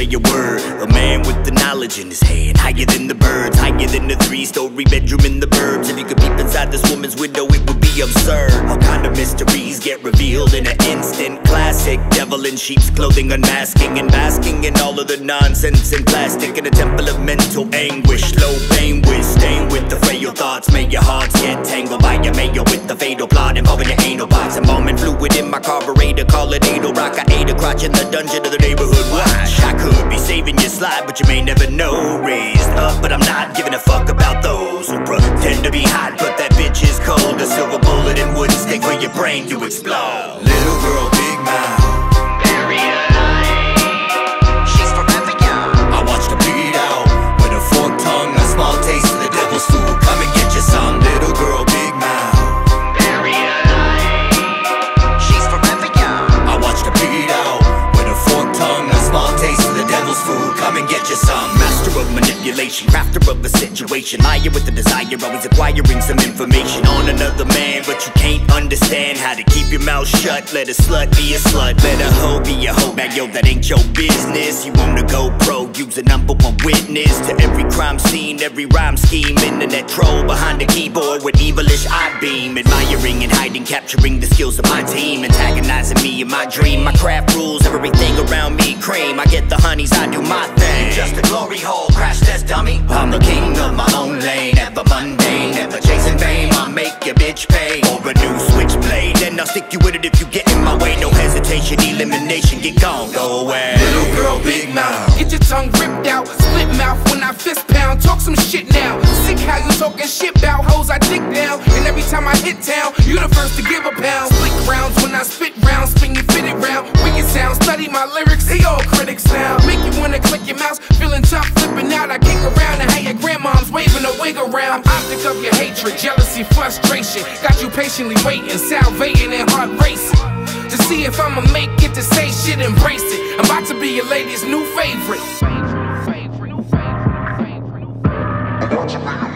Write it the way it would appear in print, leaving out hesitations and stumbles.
a word. A man with the knowledge in his hand, higher than the birds, higher than the 3-story bedroom in the burbs. If you could peep inside this woman's window, it would be absurd. All kind of mysteries get revealed in an instant. Classic, devil in sheep's clothing, unmasking and basking in all of the nonsense and plastic. In a temple of mental anguish, low pain with stain with the frail thoughts. May your hearts get tangled by your mayo with the fatal plot involving your anal box. Embalming fluid in my carburetor, call it anal rock. I ate a crotch in the dungeon of the neighborhood watch. I could be saving your slide, but you may never know. Raised up, but I'm not giving a fuck about those who pretend to be hot, but that bitch is cold. A silver bullet and wooden stick for your brain to explode. Little girl, big mouth, bury her life. She's forever young. I watched her bleed out with a forked tongue, a small taste of the devil's food. Come and get you some. Little girl, big mouth, bury her life. She's forever young. I watched her bleed out with a forked tongue, a small taste of the devil's food. Come and get you some. Master of manipulation, crafter of the situation, liar with the desire, always acquiring some information on another man, but you can't understand how to keep your mouth shut. Let a slut be a slut, let a hoe be a hoe. Now yo, that ain't your business. You wanna go pro, use a number one witness to every crime scene, every rhyme scheme. Internet troll behind the keyboard with evilish eye beam, admiring and hiding, capturing the skills of my team, antagonizing me in my dream. My craft rules, everything around me cream. I get the honeys, I do my thing. Just a glory hole, crash test dummy. I'm the king of my own lane, never mundane, never chasing fame. I'll make your bitch pay for a new switchblade, and I'll stick you with it if you get in my way. No hesitation, elimination, get gone, go away. Little girl, big mouth, get your tongue ripped out, split mouth when I fist pound. Talk some shit now, sick how you talking shit bout hoes I dick down. And every time I hit town, you the first to give a pound. Split rounds when I spit rounds, spin you fit it round. Wicked sound, study my lyrics, they all critics now. Make you wanna click your mouse, feeling tough, flipping out. I kick around and how your grandmom's waving a wig around. Optic of your hatred, jealousy, frustration, got you patiently waiting, salivating and heart racing to see if I'ma make it to say shit, embrace it. I'm about to be your lady's new favorite.